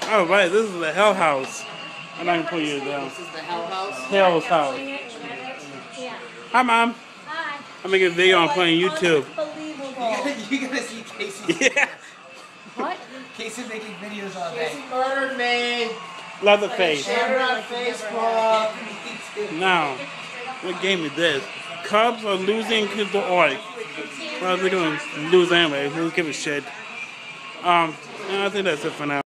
Oh, right, this is the Hell House. I'm not gonna put you down. This is the Hell House? Hell's House. Hi, Mom. Hi. I'm making a video on playing YouTube. Unbelievable. You gotta see Casey. Yeah. What? Casey's making videos all day. Casey murdered me. Leatherface. Share it on Facebook. Now, what game is this? Cubs are losing to the Orioles. Well, they're gonna lose anyway. Who gives a shit? I think that's it for now.